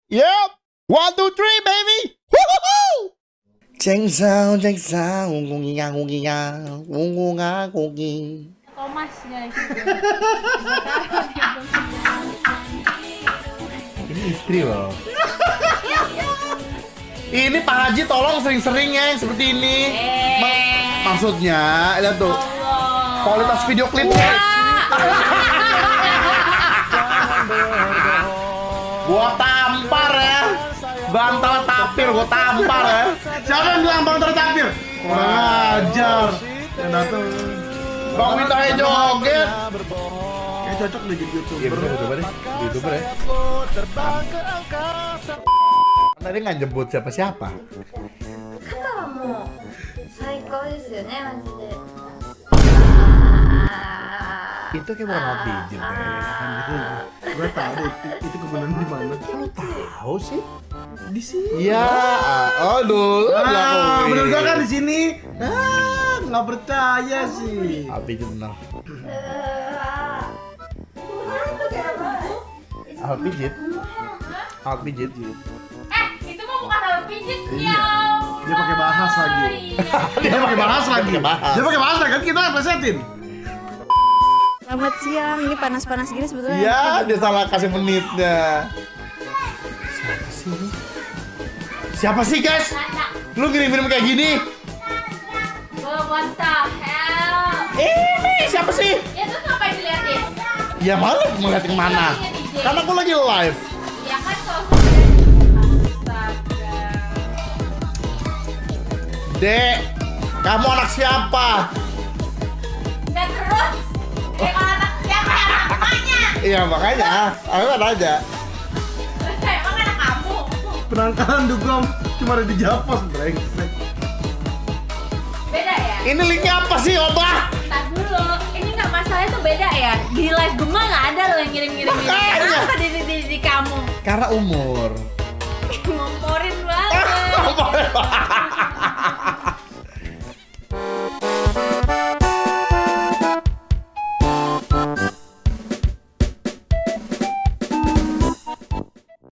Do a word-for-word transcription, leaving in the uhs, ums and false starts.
Yep. One, two, three, baby. Woo-hoo-hoo! Ceng sao, ceng sao, ngunginga, ngunginga, ngungunga, ngungi. Thomas guys. Ini istri loh. Ini Pak Haji tolong sering-sering ya yang seperti ini. Ma- maksudnya, lihat tuh. Allah. Kualitas video klipnya. Gua tampar ya. Bantal tapir gua tampar ya. Siapa yang bilang bantal tapir? Kurang ajar. Yang datang. Bang Witaya joget. Kayak cocok nih jadi Iya, YouTuber. bisa YouTuber ya. YouTuber ya. Tadi nggak nyebut siapa-siapa. 肩はもう最高ですよねマジで。 Itu kayak bukan hobi pijit deh. Gue tahu deh, itu kebenaran di mana? Lu tahu sih? Di sini. Iya. Aduh. Ah, bener gak kan di sini? Ah, nggak percaya sih. Hobi pijit bener. Alat pijit. Alat pijit. Eh, itu mah bukan alat pijit Iya. ya. Dia pakai bahas lagi. Iya. Dia pakai bahas lagi. Dia bahas. Dia pakai bahas lagi kan kita plesetin. Selamat siang, ini panas-panas gini sebetulnya. Iya, dia salah kasih menitnya. Siapa sih ini? Siapa sih guys? Lu ngirim-ngirim kayak gini? Oh, what the hell? Ini siapa sih? Ya terus ngapain diliatin? Ya malu ngeliat yang mana? Karena aku lagi live. Ya kan kalau astaga. Dek, kamu anak siapa? Dan terus eh kalau anak siapa ya anak emaknya? Iya makanya, aku kan aja. Emang anak kamu? Penangkalan dugem cuma ada di Japos, brengsek. Beda ya? Ini linknya apa sih, Obah? Ntar dulu, ini nggak masalahnya tuh beda ya. Di live Gema nggak ada loh yang ngirim-ngirim ini. Makanya. Kenapa di, di, di, di kamu? Karena umur. Ngomporin banget.